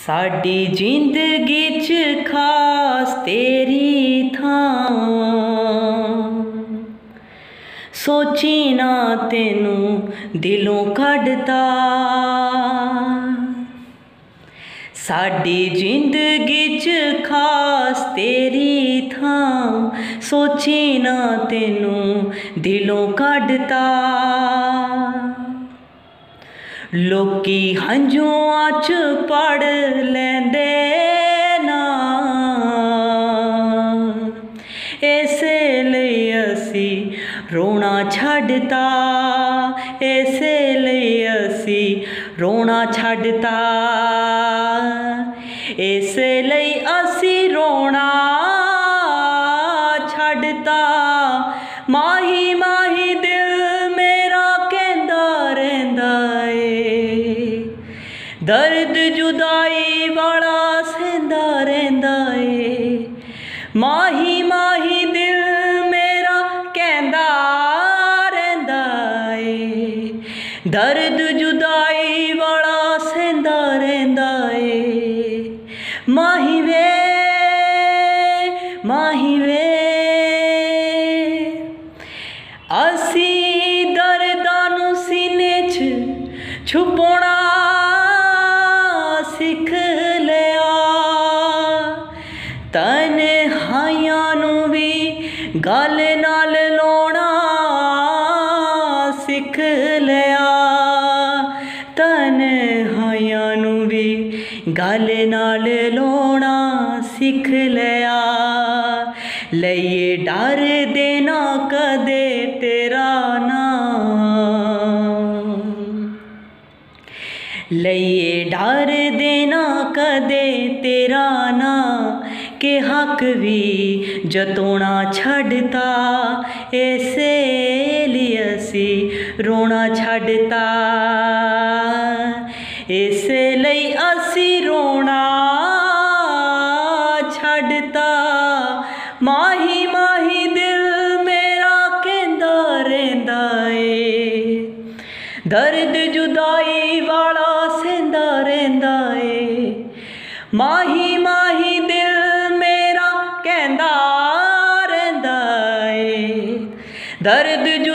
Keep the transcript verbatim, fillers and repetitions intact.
साडी जिंदगी च खास तेरी थां सोची ना तेनू दिलों कढ़ता। साडी जिंदगी च खास तेरी थां सोची ना तेनू दिलों कढ़ता। लोकी हंझुआं च पढ़ लैंदे ना इसे लई असी रोना छड्डता। इसे लई असी रोना छड्डता। इसे लई असी रोना छड्डता। माही माही दिल मेरा कहंदा रहिंदा ए दर्द जुदाई वाला सहंदा रहिंदा ए। माही माही दिल मेरा कहंदा रहिंदा ए दर्द जुदाई वाला सहंदा रहिंदा ए। माही वे माही वे असी दर्दां नू सीने च छुपाउणा सिख लिया। तन्हाइयां नू भी गल नाल लाउणा सिख लिया। तन्हाइयां नू भी गल नाल लाउणा सिख लिया। लइए डर देना कदे तेरा नाम लइए डर देना कदे तेरा ना के हक भी जतोना छड्डता। इसे लिए असी रोना छड्डता। इसे लई असी रोना छड्डता। माही माही दिल मेरा कहंदा रहिंदा ए दर्द जुदाई वाला सहंदा रहिंदा ए। माही माही दिल मेरा कहंदा रहिंदा ए दर्द